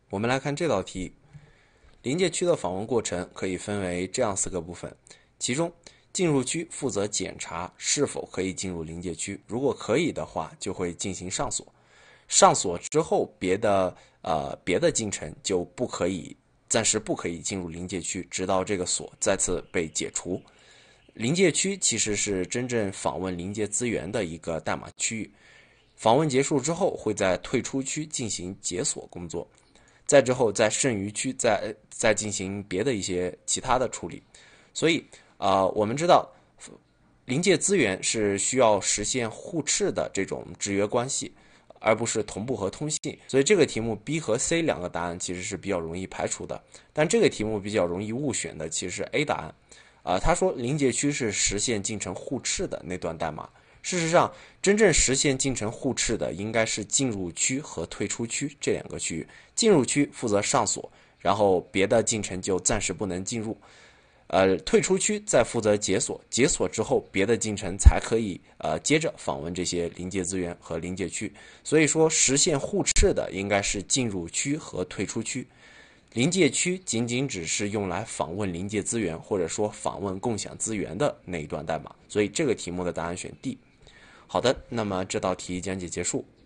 我们来看这道题，临界区的访问过程可以分为这样4个部分，其中进入区负责检查是否可以进入临界区，如果可以的话，就会进行上锁。上锁之后，别的进程就暂时不可以进入临界区，直到这个锁再次被解除。临界区其实是真正访问临界资源的一个代码区域，访问结束之后会在退出区进行解锁工作，再之后在剩余区再进行别的一些其他的处理。所以我们知道临界资源是需要实现互斥的这种制约关系，而不是同步和通信，所以这个题目 B 和 C 2个答案其实是比较容易排除的。但这个题目比较容易误选的其实是 A 答案。他说临界区是实现进程互斥的那段代码。事实上，真正实现进程互斥的应该是进入区和退出区这2个区域。进入区负责上锁，然后别的进程就暂时不能进入。退出区再负责解锁，解锁之后别的进程才可以接着访问这些临界资源和临界区。所以说，实现互斥的应该是进入区和退出区。临界区仅仅只是用来访问临界资源或者说访问共享资源的那一段代码，所以这个题目的答案选 D。好的，那么这道题讲解结束。